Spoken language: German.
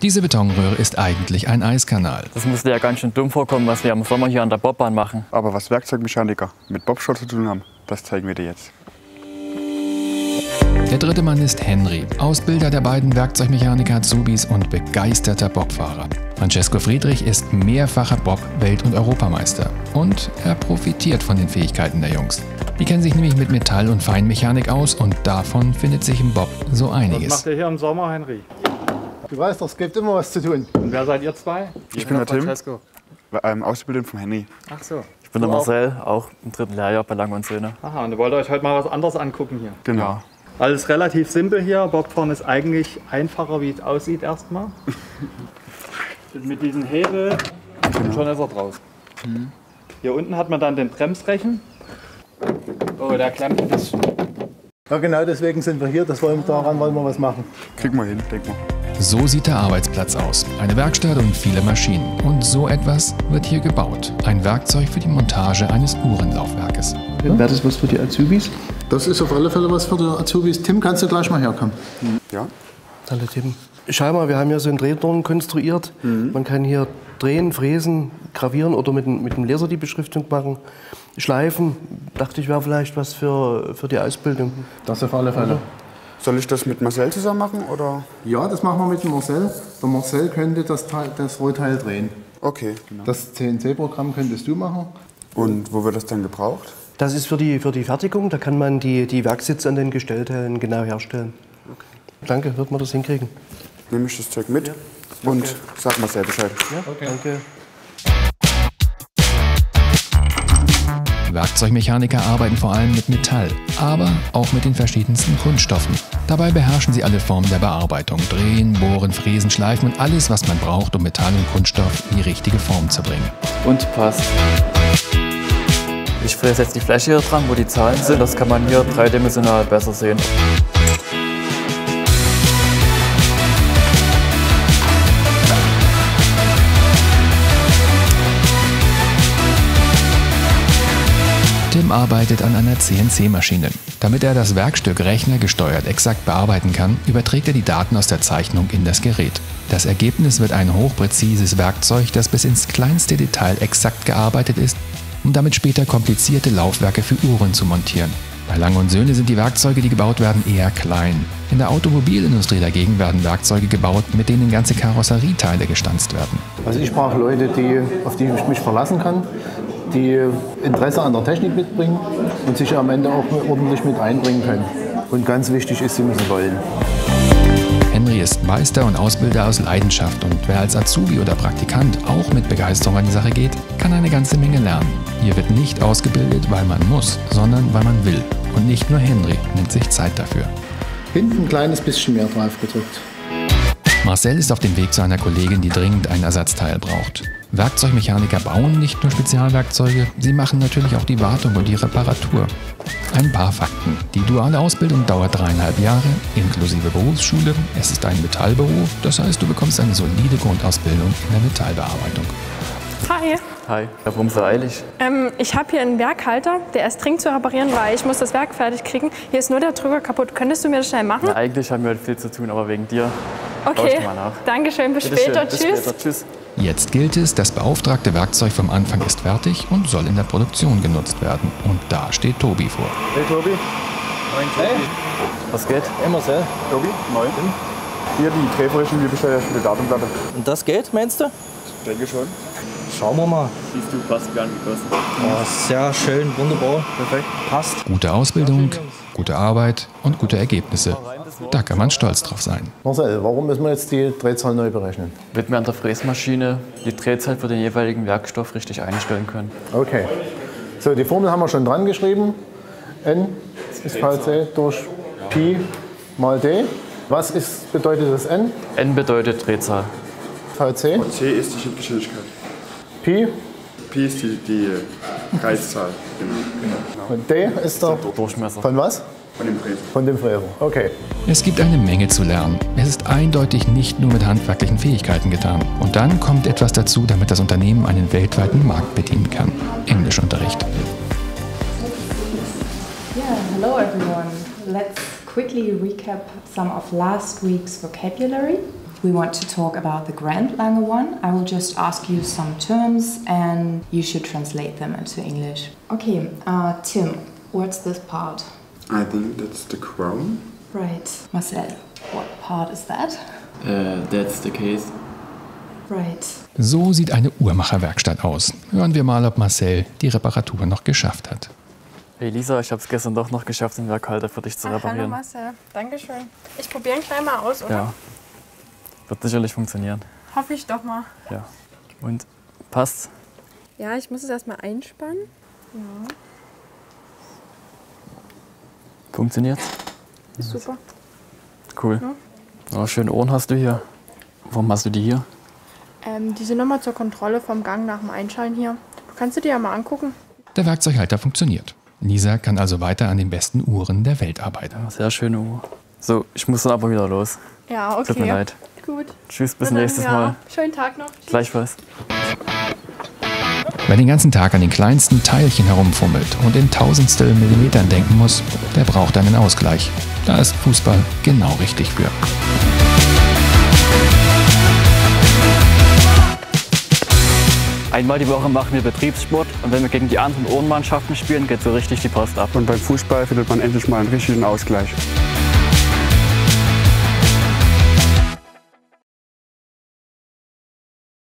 Diese Betonröhre ist eigentlich ein Eiskanal. Das müsste ja ganz schön dumm vorkommen, was wir im Sommer hier an der Bobbahn machen. Aber was Werkzeugmechaniker mit Bobschrott zu tun haben, das zeigen wir dir jetzt. Der dritte Mann ist Henry, Ausbilder der beiden Werkzeugmechaniker Azubis und begeisterter Bobfahrer. Francesco Friedrich ist mehrfacher Bob-Welt- und Europameister und er profitiert von den Fähigkeiten der Jungs. Die kennen sich nämlich mit Metall- und Feinmechanik aus und davon findet sich im Bob so einiges. Was macht ihr hier im Sommer, Henry? Du weißt doch, es gibt immer was zu tun. Und wer seid ihr zwei? Ich bin der Tim, Francesco. Ausbilder von Henry. Ach so. Ich bin der Marcel, auch im 3. Lehrjahr bei Lange und Söhne. Aha, und ihr wollt euch heute mal was anderes angucken hier. Genau. Alles relativ simpel hier. Bobfahren ist eigentlich einfacher, wie es aussieht erstmal. Mit diesem Hebel und schon ist er draus. Hier unten hat man dann den Bremsrechen. Oh, der klemmt ein bisschen. Ja, genau deswegen sind wir hier. Daran wollen wir was machen. Kriegen wir hin, denk mal. So sieht der Arbeitsplatz aus. Eine Werkstatt und viele Maschinen. Und so etwas wird hier gebaut. Ein Werkzeug für die Montage eines Uhrenlaufwerkes. Wäre das was für die Azubis? Das ist auf alle Fälle was für die Azubis. Tim, kannst du gleich mal herkommen? Ja? Hallo Tim. Schau mal, wir haben hier so einen Drehdorn konstruiert. Man kann hier drehen, fräsen, gravieren oder mit dem Laser die Beschriftung machen. Schleifen, dachte ich, wäre vielleicht was für die Ausbildung. Das auf alle Fälle. Soll ich das mit Marcel zusammen machen, oder? Ja, das machen wir mit dem Marcel. Der Marcel könnte das Rohteil drehen. Okay, genau. Das CNC-Programm könntest du machen. Und wo wird das dann gebraucht? Das ist für die Fertigung, da kann man die Werksitze an den Gestellteilen genau herstellen. Okay. Danke, wird man das hinkriegen. Nehme ich das Zeug mit und sag Marcel Bescheid. Ja, okay. Danke. Werkzeugmechaniker arbeiten vor allem mit Metall, aber auch mit den verschiedensten Kunststoffen. Dabei beherrschen sie alle Formen der Bearbeitung. Drehen, bohren, fräsen, schleifen und alles, was man braucht, um Metall und Kunststoff in die richtige Form zu bringen. Und passt. Ich fräse jetzt die Fläche hier dran, wo die Zahlen sind. Das kann man hier dreidimensional besser sehen. Tim arbeitet an einer CNC-Maschine. Damit er das Werkstück rechnergesteuert exakt bearbeiten kann, überträgt er die Daten aus der Zeichnung in das Gerät. Das Ergebnis wird ein hochpräzises Werkzeug, das bis ins kleinste Detail exakt gearbeitet ist, um damit später komplizierte Laufwerke für Uhren zu montieren. Bei Lange und Söhne sind die Werkzeuge, die gebaut werden, eher klein. In der Automobilindustrie dagegen werden Werkzeuge gebaut, mit denen ganze Karosserieteile gestanzt werden. Also ich brauche Leute, auf die ich mich verlassen kann, die Interesse an der Technik mitbringen und sich am Ende auch ordentlich mit einbringen können. Und ganz wichtig ist, sie müssen wollen. Henry ist Meister und Ausbilder aus Leidenschaft und wer als Azubi oder Praktikant auch mit Begeisterung an die Sache geht, kann eine ganze Menge lernen. Hier wird nicht ausgebildet, weil man muss, sondern weil man will. Und nicht nur Henry nimmt sich Zeit dafür. Hinten ein kleines bisschen mehr drauf gedrückt. Marcel ist auf dem Weg zu einer Kollegin, die dringend ein Ersatzteil braucht. Werkzeugmechaniker bauen nicht nur Spezialwerkzeuge, sie machen natürlich auch die Wartung und die Reparatur. Ein paar Fakten. Die duale Ausbildung dauert 3,5 Jahre, inklusive Berufsschule. Es ist ein Metallberuf, das heißt, du bekommst eine solide Grundausbildung in der Metallbearbeitung. Hi. Hi, warum so eilig? Ich habe hier einen Werkhalter, der ist dringend zu reparieren, weil ich muss das Werk fertig kriegen. Hier ist nur der Drücker kaputt. Könntest du mir das schnell machen? Na, eigentlich haben wir heute viel zu tun, aber wegen dir. Okay, mal nach. Dankeschön, bis Bitte später. schön, Tschüss. Bis später. Tschüss. Jetzt gilt es, das beauftragte Werkzeug vom Anfang ist fertig und soll in der Produktion genutzt werden. Und da steht Tobi vor. Hey Tobi. Moin, Tobi. Was geht? Hey Marcel. Tobi, moin. Hier die Drehflächen, wie bestellt für die Datenplatte. Und das geht, meinst du? Ich denke schon. Schauen wir mal. Siehst du, passt gar nicht gekostet. Oh, sehr schön, wunderbar, perfekt, passt. Gute Ausbildung, gute Arbeit und gute Ergebnisse. Da kann man stolz drauf sein. Marcel, warum müssen wir jetzt die Drehzahl neu berechnen? Damit wir an der Fräsmaschine die Drehzahl für den jeweiligen Werkstoff richtig einstellen können. Okay. So, die Formel haben wir schon dran geschrieben. N ist VC durch Pi mal D. Was bedeutet das N? N bedeutet Drehzahl. VC. C ist die Schnittgeschwindigkeit. Pi. Pi ist die Kreiszahl. Genau. Und D ist der Durchmesser. von was? Von dem Fräsen. Von dem Fräser. Okay. Es gibt eine Menge zu lernen. Es ist eindeutig nicht nur mit handwerklichen Fähigkeiten getan. Und dann kommt etwas dazu, damit das Unternehmen einen weltweiten Markt bedienen kann. Englischunterricht. Yeah, hello everyone. Let's quickly recap some of last week's vocabulary. we want to talk about the Grand Lange one. I will just ask you some terms and you should translate them into English. Okay, Tim, what's this part? I think that's the crown. Right. Marcel, what part is that? That's the case. Right. So sieht eine Uhrmacherwerkstatt aus. Hören wir mal, ob Marcel die Reparatur noch geschafft hat. Hey Lisa, ich habe es gestern doch noch geschafft, den Werkhalter für dich zu Hallo reparieren. Marcel, dankeschön. Ich probiere ihn gleich mal aus, oder? Ja, wird sicherlich funktionieren. Hoffe ich doch mal. Ja. Und passt's? Ja, ich muss es erstmal einspannen. Ja. Funktioniert's? Super. Cool. Ja. Oh, schöne Ohren hast du hier. Warum hast du die hier? Die sind nochmal zur Kontrolle vom Gang nach dem Einschalten hier. Du kannst dir ja mal angucken. Der Werkzeughalter funktioniert. Lisa kann also weiter an den besten Uhren der Welt arbeiten. Sehr schöne Uhr. So, ich muss dann aber wieder los. Ja, okay. Tut mir leid. Gut. Tschüss, bis Na dann, nächstes ja. Mal. Schönen Tag noch. Gleichfalls. Wer den ganzen Tag an den kleinsten Teilchen herumfummelt und in Tausendstel Millimetern denken muss, der braucht einen Ausgleich. Da ist Fußball genau richtig für. Einmal die Woche machen wir Betriebssport und wenn wir gegen die anderen Ohrenmannschaften spielen, geht so richtig die Post ab. Und beim Fußball findet man endlich mal einen richtigen Ausgleich.